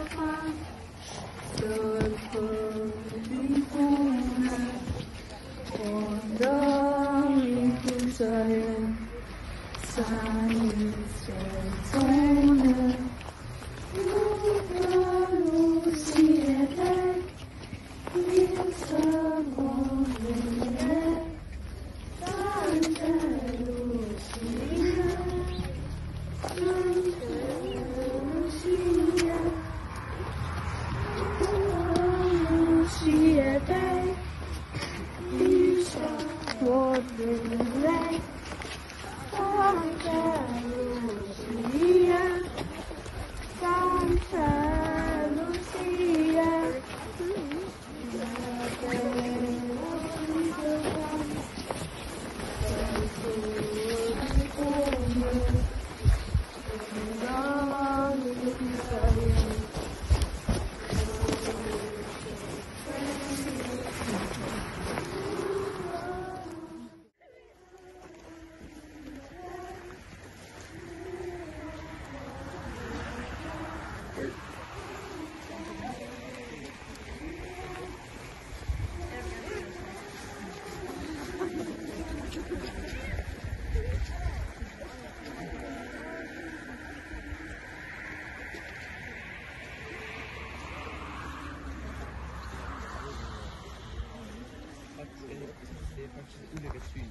frem, stået på din krone, rundt om i hus og hjem, sangen skal tone. Lucia dag, hilser morgenen af, Santa Lucia, Santa Lucia, Lucia dag, hilser morgenen af, Santa Lucia, Santa Lucia. Det er faktisk et ulækkert syn.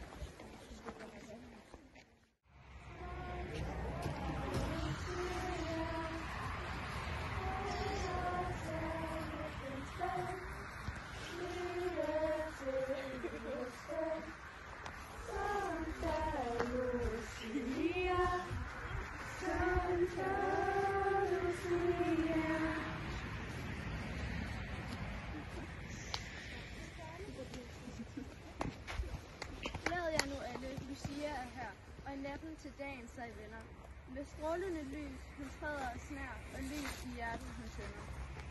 Lucia er her, og i natten til dagen sig venner. Med strålende lys, hun træder os nær, og lys i hjertet hun tænder.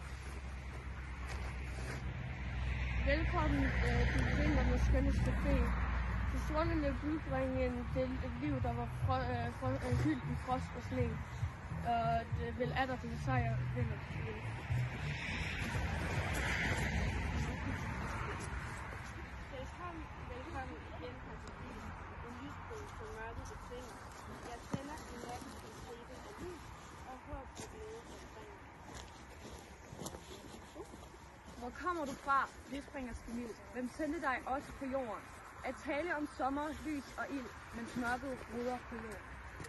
Velkommen til vinternes skønneste fe. Det strålende budbringen det liv, der var hyldt i frost og sne. Og det vil atter til sejr vinder. Velkommen igen her til byen. En lysbrud på mørket betvinger. Jeg tænder i natten en stribe af lys, og håb og glæde omkring. Hvor kommer du fra, lysbringerske liv? Hvem sendte dig også på jorden? At tale om sommer, lys og ild, mens mørket ruder på jord.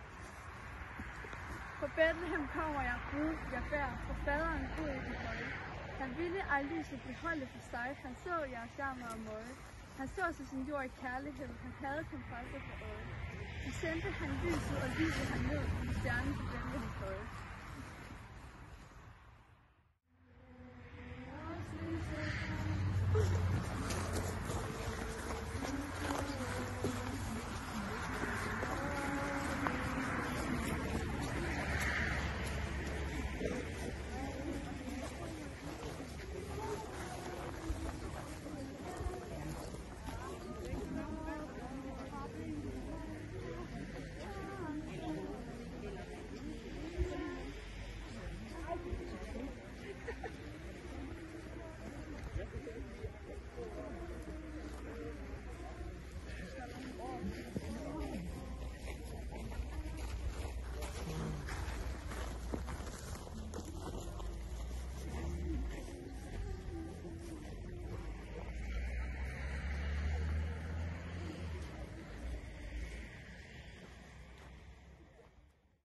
Fra Bethlehem kommer jeg, Gud, jeg bærer, for faderen Gud i den høje. Han ville ej lyset beholde for sig, han så jeres jammer og møje. Han så sig sin jord i kærlighed, han havde kompresser for øje. Så sendte han lyset, og lyset han ned i stjernen på Bethlehems høje.